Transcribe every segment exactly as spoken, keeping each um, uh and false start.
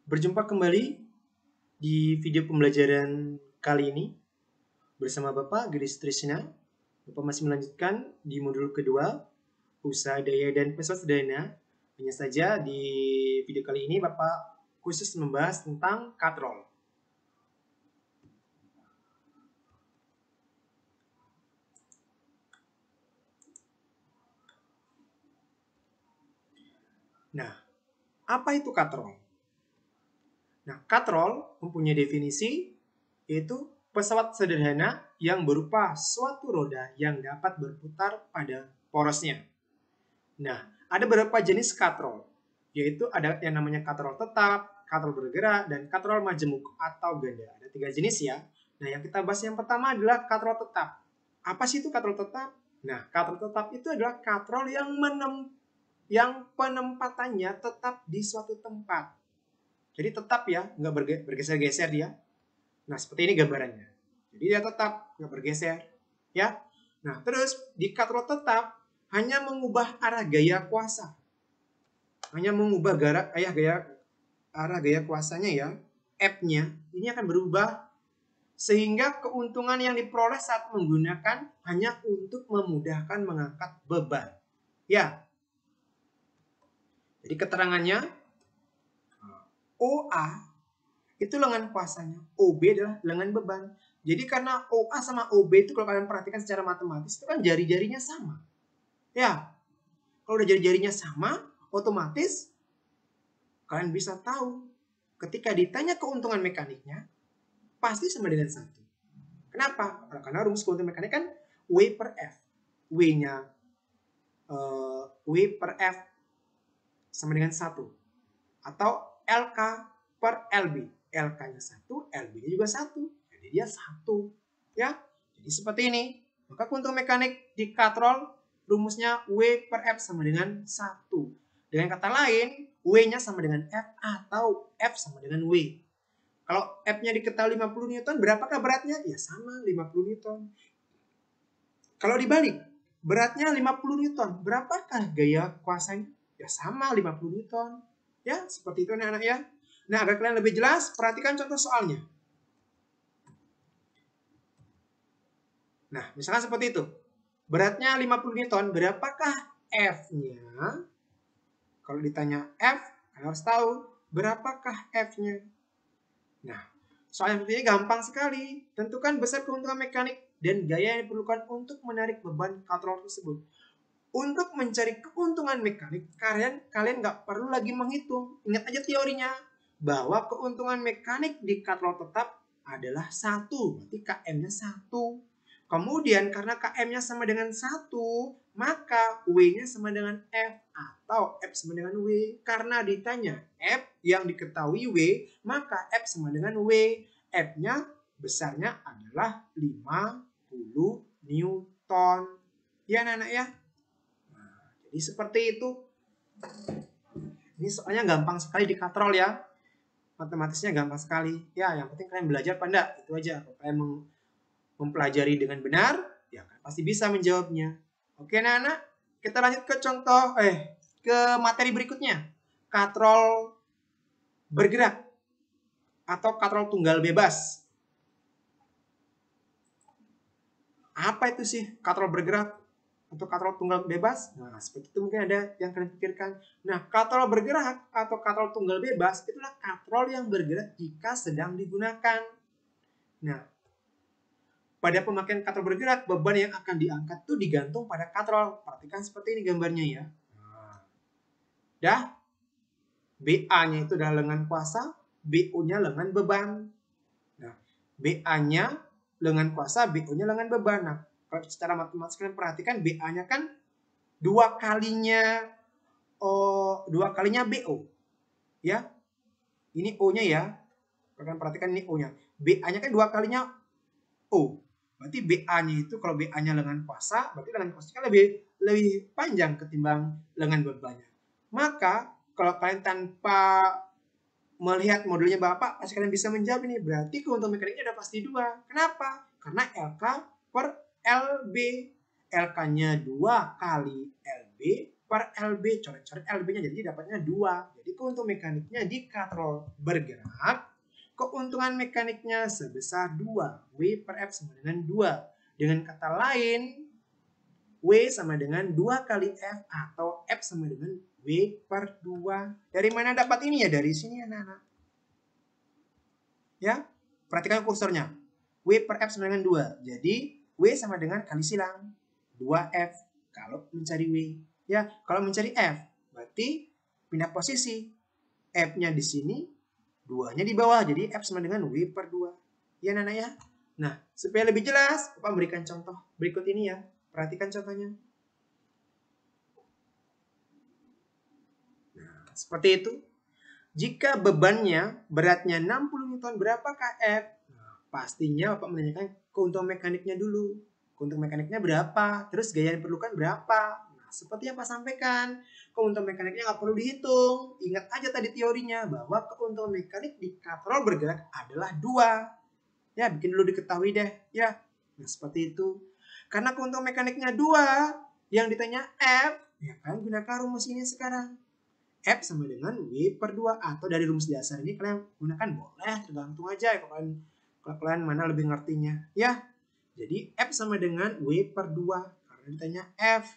Berjumpa kembali di video pembelajaran kali ini bersama Bapak Gedis Trisna. Bapak masih melanjutkan di modul kedua, usaha daya dan pesawat sederhana. Hanya saja di video kali ini Bapak khusus membahas tentang katrol. Nah, apa itu katrol? Nah, katrol mempunyai definisi yaitu pesawat sederhana yang berupa suatu roda yang dapat berputar pada porosnya. Nah, ada beberapa jenis katrol, yaitu ada yang namanya katrol tetap, katrol bergerak, dan katrol majemuk atau ganda. Ada tiga jenis ya. Nah, yang kita bahas yang pertama adalah katrol tetap. Apa sih itu katrol tetap? Nah, katrol tetap itu adalah katrol yang menem yang penempatannya tetap di suatu tempat. Jadi tetap ya, nggak bergeser-geser dia. Nah, seperti ini gambarannya. Jadi dia tetap, nggak bergeser. Ya. Nah, terus di katrol tetap hanya mengubah arah gaya kuasa. Hanya mengubah gara, ayah gaya, arah gaya kuasanya ya. F-nya ini akan berubah. Sehingga keuntungan yang diperoleh saat menggunakan hanya untuk memudahkan mengangkat beban. Ya. Jadi keterangannya O A itu lengan kuasanya, O B adalah lengan beban. Jadi karena O A sama O B itu kalau kalian perhatikan secara matematis itu kan jari-jarinya sama. Ya, kalau udah jari-jarinya sama, otomatis kalian bisa tahu ketika ditanya keuntungan mekaniknya pasti sama dengan satu. Kenapa? Karena rumus keuntungan mekanik kan W per F. W-nya uh, W per F sama dengan satu. Atau L K per L B. L K-nya satu, L B-nya juga satu. Jadi dia satu. Ya, jadi seperti ini. Maka keuntungan mekanik di katrol rumusnya W per F sama dengan satu. Dengan kata lain, W-nya sama dengan F atau F sama dengan W. Kalau F-nya diketahui lima puluh newton, berapakah beratnya? Ya sama, lima puluh newton. Kalau dibalik, beratnya lima puluh newton, berapakah gaya kuasanya? Ya sama, lima puluh newton. Ya, seperti itu anak-anak ya. Nah, agar kalian lebih jelas, perhatikan contoh soalnya. Nah, misalkan seperti itu. Beratnya lima puluh newton, berapakah F-nya? Kalau ditanya F, kalian harus tahu berapakah F-nya. Nah, soal yang seperti ini gampang sekali. Tentukan besar keuntungan mekanik dan gaya yang diperlukan untuk menarik beban katrol tersebut. Untuk mencari keuntungan mekanik, kalian kalian nggak perlu lagi menghitung. Ingat aja teorinya, bahwa keuntungan mekanik di katrol tetap adalah satu. Berarti K M-nya satu. Kemudian karena K M-nya sama dengan satu, maka W-nya sama dengan F atau F sama dengan W. Karena ditanya F yang diketahui W, maka F sama dengan W. F-nya besarnya adalah lima puluh newton. Ya anak-anak ya. Nah, jadi seperti itu. Ini soalnya gampang sekali di katrol ya. Matematisnya gampang sekali. Ya, yang penting kalian belajar apa enggak? Itu aja. Kalau kalian mempelajari dengan benar, ya kalian pasti bisa menjawabnya. Oke, anak-anak, kita lanjut ke contoh eh ke materi berikutnya. Katrol bergerak atau katrol tunggal bebas. Apa itu sih katrol bergerak atau katrol tunggal bebas? Nah, seperti itu mungkin ada yang kalian pikirkan. Nah, katrol bergerak atau katrol tunggal bebas itulah katrol yang bergerak jika sedang digunakan. Nah, pada pemakaian katrol bergerak, beban yang akan diangkat tuh digantung pada katrol. Perhatikan seperti ini gambarnya ya. Nah, dah, B A-nya itu adalah lengan kuasa, B O-nya lengan beban. Nah, B A-nya lengan kuasa, B O-nya lengan beban. Nah, kalau secara matematis kalian perhatikan B A-nya kan dua kalinya oh, dua kalinya B O. Ya. Ini O-nya ya. Kalian perhatikan ini O-nya. B A-nya kan dua kalinya O. Berarti B A-nya itu kalau B A-nya lengan kuasa, berarti lengan kuasanya lebih lebih panjang ketimbang lengan bebannya. Maka kalau kalian tanpa melihat modelnya Bapak, pasti kalian bisa menjawab ini. Berarti keuntungan mekaniknya udah pasti dua. Kenapa? Karena L K per L B. L K-nya dua kali L B, per L B. Coret-coret L B-nya jadi dapatnya dua. Jadi keuntungan mekaniknya di katrol bergerak, keuntungan mekaniknya sebesar dua. W per F sama dengan dua. Dengan kata lain, W sama dengan dua kali F atau F sama dengan W per dua. Dari mana dapat ini ya? Dari sini anak-anak. Ya, perhatikan kursornya. W per F sama dengan dua. Jadi, W sama dengan kali silang. dua F kalau mencari W. Ya, kalau mencari F, berarti pindah posisi. F-nya di sini, dua-nya di bawah. Jadi, F sama dengan W per dua. Ya, anak-anak ya. Nah, supaya lebih jelas, Bapak berikan contoh berikut ini ya. Perhatikan contohnya. Nah, seperti itu. Jika bebannya beratnya enam puluh newton, berapakah F? Nah, pastinya Bapak menanyakan keuntungan mekaniknya dulu. Keuntungan mekaniknya berapa? Terus gaya yang diperlukan berapa? Nah, seperti yang Pak sampaikan, keuntungan mekaniknya nggak perlu dihitung. Ingat aja tadi teorinya bahwa keuntungan mekanik di katrol bergerak adalah dua. Ya, bikin dulu diketahui deh. Ya, nah seperti itu. Karena keuntungan mekaniknya dua, yang ditanya F, ya kan gunakan rumus ini sekarang. F sama dengan W per dua. Atau dari rumus dasar ini kalian gunakan boleh, tergantung aja ya kalian, kalau kalian mana lebih ngertinya. Ya, jadi F sama dengan W per dua. Karena ditanya F.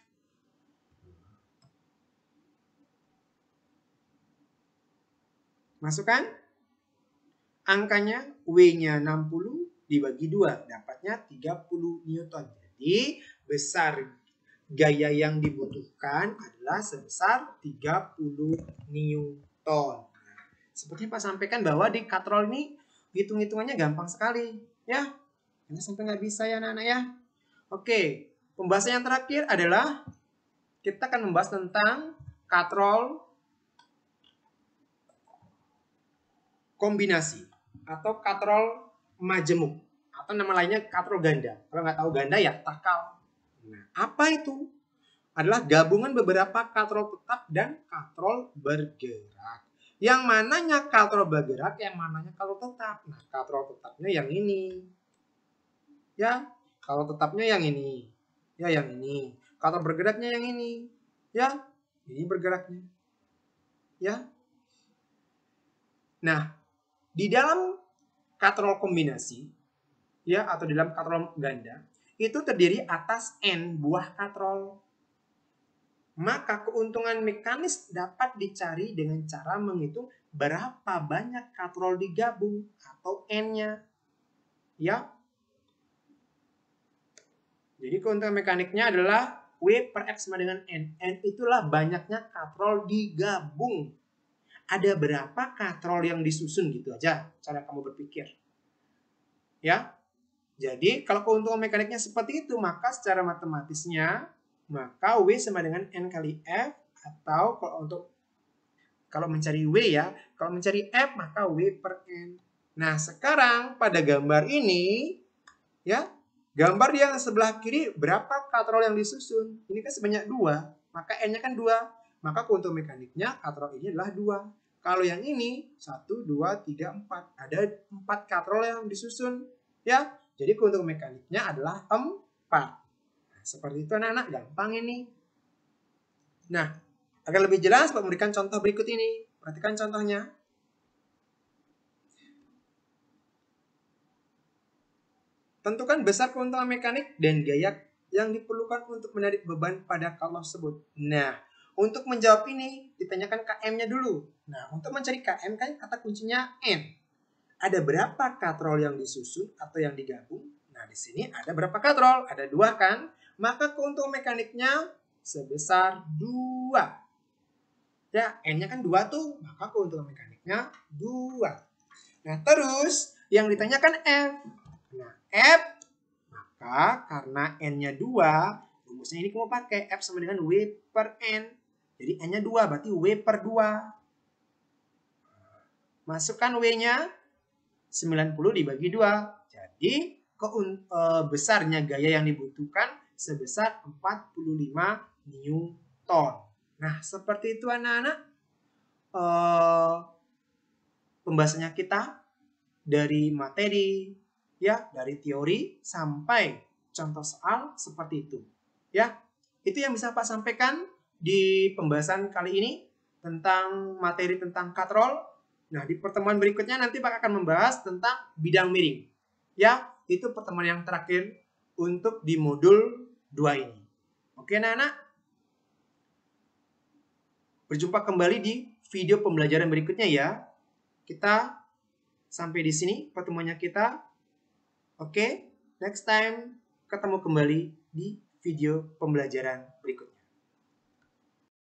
Masukkan. Angkanya W-nya enam puluh dibagi dua. Dapatnya tiga puluh newton. Jadi besar gaya yang dibutuhkan adalah sebesar tiga puluh newton. Seperti Pak sampaikan bahwa di katrol ini hitung-hitungannya gampang sekali. Ya, karena sampai nggak bisa ya anak-anak ya. Oke, pembahasan yang terakhir adalah kita akan membahas tentang katrol kombinasi atau katrol majemuk atau nama lainnya katrol ganda. Kalau nggak tahu ganda ya takal. Nah, apa itu? Adalah gabungan beberapa katrol tetap dan katrol bergerak. Yang mananya katrol bergerak, yang mananya katrol tetap. Nah, katrol tetapnya yang ini. Ya, katrol tetapnya yang ini. Ya, yang ini. Katrol bergeraknya yang ini. Ya, ini bergeraknya. Ya. Nah, di dalam katrol kombinasi, ya, atau di dalam katrol ganda, itu terdiri atas N buah katrol. Maka keuntungan mekanis dapat dicari dengan cara menghitung berapa banyak katrol digabung atau N-nya. Ya. Jadi keuntungan mekaniknya adalah W per F sama dengan N. N itulah banyaknya katrol digabung. Ada berapa katrol yang disusun, gitu aja cara kamu berpikir. Ya. Jadi kalau keuntungan mekaniknya seperti itu, maka secara matematisnya maka W sama dengan N kali F, atau kalau untuk kalau mencari W ya, kalau mencari F maka W per N. Nah, sekarang pada gambar ini ya, gambar yang sebelah kiri berapa katrol yang disusun? Ini kan sebanyak dua, maka N-nya kan dua. Maka keuntungan mekaniknya katrol ini adalah dua. Kalau yang ini satu, dua, tiga, empat. Ada empat katrol yang disusun. Ya, jadi keuntungan mekaniknya adalah empat. Nah, seperti itu anak-anak, gampang ini. Nah, agar lebih jelas, Pak memberikan contoh berikut ini. Perhatikan contohnya. Tentukan besar keuntungan mekanik dan gaya yang diperlukan untuk menarik beban pada katrol tersebut. Nah, untuk menjawab ini, ditanyakan K M-nya dulu. Nah, untuk mencari K M kan kata kuncinya N. Ada berapa katrol yang disusun atau yang digabung? Nah, di sini ada berapa katrol? Ada dua kan? Maka keuntungan mekaniknya sebesar dua. Ya, N-nya kan dua tuh, maka keuntungan mekaniknya dua. Nah, terus yang ditanyakan F. Nah, F, maka karena N-nya dua, rumusnya ini kamu pakai F sama dengan W per N. Jadi N-nya dua, berarti W per dua. Masukkan W-nya, sembilan puluh dibagi dua. Jadi keun, e, besarnya gaya yang dibutuhkan sebesar empat puluh lima newton. Nah, seperti itu anak-anak. E, pembahasannya kita dari materi, ya, dari teori sampai contoh soal seperti itu. Ya, itu yang bisa Pak sampaikan. di pembahasan kali ini tentang materi tentang katrol. Nah, di pertemuan berikutnya nanti Pak akan membahas tentang bidang miring. Ya, itu pertemuan yang terakhir untuk di modul dua ini. Oke, anak-anak? Berjumpa kembali di video pembelajaran berikutnya ya. Kita sampai di sini pertemuannya kita. Oke, next time ketemu kembali di video pembelajaran berikutnya.